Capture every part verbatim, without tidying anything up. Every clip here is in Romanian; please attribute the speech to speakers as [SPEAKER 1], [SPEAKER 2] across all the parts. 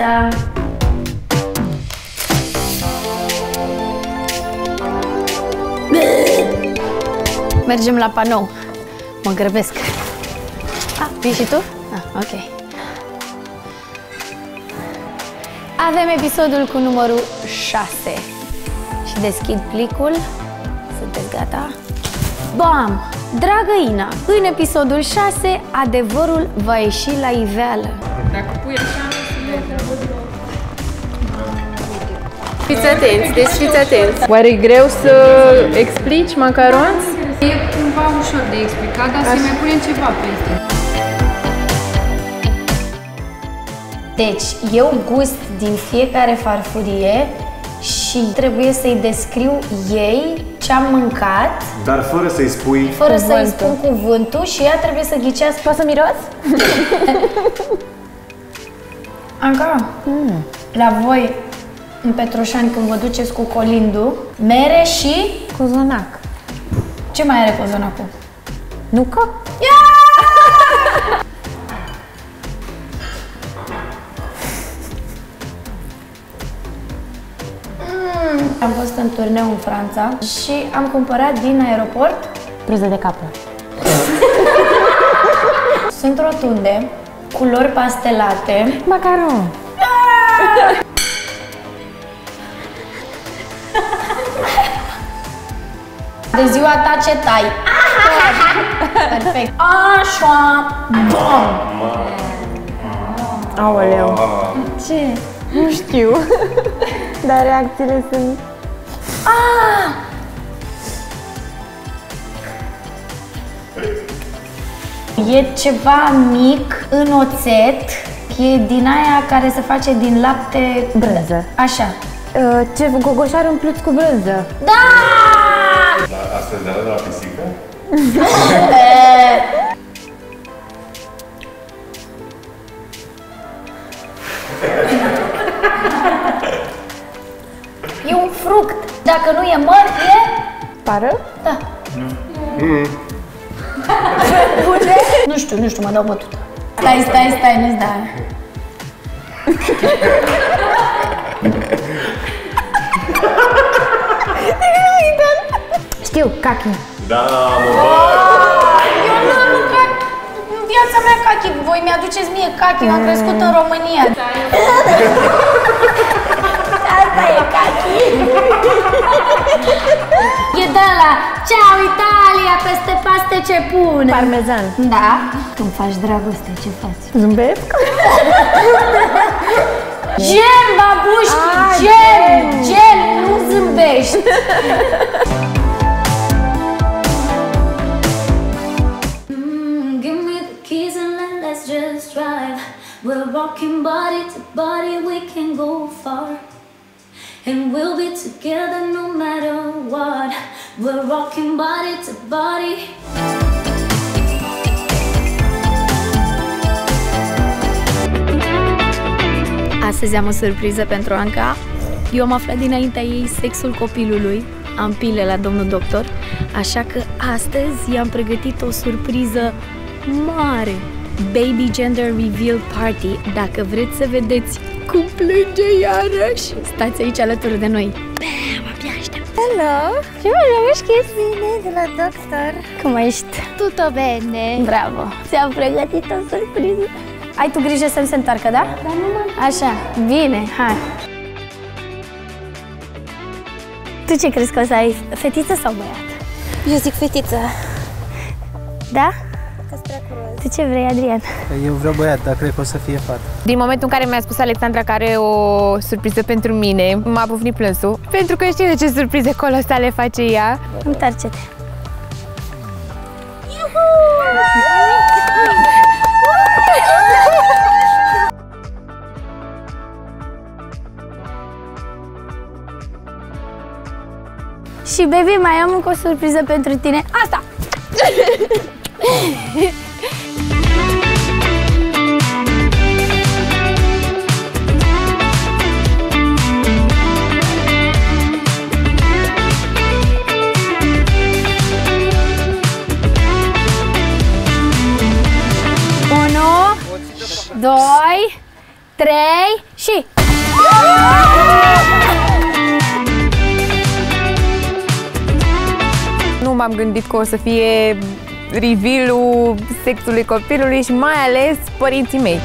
[SPEAKER 1] dimineața! Mergem la panou. Mă grăbesc. Ah, vii și tu? Ah, ok. Avem episodul cu numărul șase. Și deschid plicul. Sunteți gata? Bam! Dragă Ina, în episodul șase, adevărul va ieși la iveală.
[SPEAKER 2] Dacă pui așa, fiți atenți, deci fiți atenți. Oare e greu să explici macaronți?
[SPEAKER 3] E cumva ușor de explicat, dar să mai punem ceva peste.
[SPEAKER 1] Deci, eu gust din fiecare farfurie și trebuie să-i descriu ei ce-am mâncat.
[SPEAKER 4] Dar fără să-i spui
[SPEAKER 1] Fără să-i spun cuvântul și ea trebuie să ghicească.
[SPEAKER 2] Poți să miros?
[SPEAKER 1] Anca, mm. la voi, în Petroșani, când vă duceți cu colindu, mere și...
[SPEAKER 2] Cozonac.
[SPEAKER 1] Ce mai are cozonacul?
[SPEAKER 2] Nucă?
[SPEAKER 1] Mm. Am fost în turneu în Franța și am cumpărat din aeroport
[SPEAKER 2] Brânză de capă.
[SPEAKER 1] Sunt rotunde, culori pastelate.
[SPEAKER 2] Macaron.
[SPEAKER 1] De ziua ta ce tai? Perfect. Așa. Bam!
[SPEAKER 2] Aoleu.
[SPEAKER 1] Ce?
[SPEAKER 2] Nu știu. Dar reacțiile sunt...
[SPEAKER 1] Ah! E ceva mic în oțet. E din aia care se face din lapte...
[SPEAKER 2] Brânză.
[SPEAKER 1] Așa.
[SPEAKER 2] Uh, ce gogoșar umpluți cu brânză.
[SPEAKER 1] Da!
[SPEAKER 4] Dar asta de la pisică?
[SPEAKER 1] E un fruct. Dacă nu e măr, e...
[SPEAKER 2] Pară?
[SPEAKER 1] Da.
[SPEAKER 4] Mm.
[SPEAKER 1] Bune? Nu știu, nu știu, mă dau bătută. Stai, stai, stai, nu-ți da.
[SPEAKER 2] Știu, cachi.
[SPEAKER 4] Da, mă
[SPEAKER 1] Eu nu am mâncat în viața mea cachi. Voi mi-aduceți mie cachi, eu am crescut în România. Asta e cachi. E de ăla, ceau Italia, peste paste ce pune.
[SPEAKER 2] Parmezan.
[SPEAKER 1] Da? Când faci dragoste, ce faci?
[SPEAKER 2] Zâmbesc?
[SPEAKER 1] Gem, babușchi,
[SPEAKER 2] Ah,
[SPEAKER 1] gem,
[SPEAKER 2] gem.
[SPEAKER 1] gem, nu zâmbești.
[SPEAKER 5] We're walking body to body, we can go far. And we'll be together no matter what. We're walking body to body.
[SPEAKER 1] Astăzi am o surpriză pentru Anca. Eu am aflat dinaintea ei sexul copilului. Am pile la domnul doctor. Așa că astăzi i-am pregătit o surpriză mare. Baby Gender Reveal Party. Dacă vreți să vedeți cum plânge iarăși, stați aici alături de noi. Bam, abia aștept.
[SPEAKER 6] Hello! Ce mă reușit? Bine, de la doctor.
[SPEAKER 1] Cum ești?
[SPEAKER 6] Tutto bene.
[SPEAKER 1] Bravo! Ți-am pregătit o surpriză. Ai tu grijă să-mi se întoarcă, da?
[SPEAKER 6] Da, nu mă...
[SPEAKER 1] Așa, bine, hai. Tu ce crezi că o să ai, fetiță sau băiat?
[SPEAKER 6] Eu zic fetiță.
[SPEAKER 1] Da?
[SPEAKER 6] Că-s prea curos.
[SPEAKER 1] Tu ce vrei, Adrian?
[SPEAKER 7] Eu vreau băiat, dar cred că o să fie fată.
[SPEAKER 2] Din momentul în care mi-a spus Alexandra că are o surpriză pentru mine, m-a bufnit plânsul. Pentru că știu de ce surprize colosale face ea.
[SPEAKER 1] Întoarce-te. Și, baby, mai am încă o surpriză pentru tine. Asta! Unu, doi, trei
[SPEAKER 2] Și... Nu m-am gândit că o să fie reveal-ul sexului copilului și mai ales părinții mei.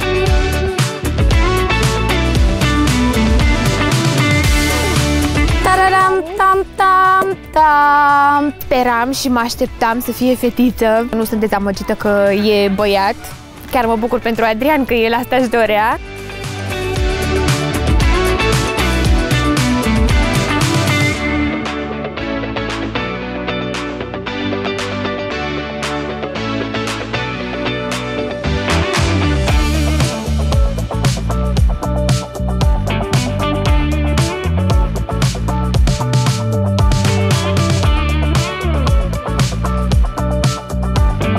[SPEAKER 2] Tararam, tam, tam, tam. Speram și mă așteptam să fie fetiță. Nu sunt dezamăgită că e băiat. Chiar mă bucur pentru Adrian că el asta își dorea.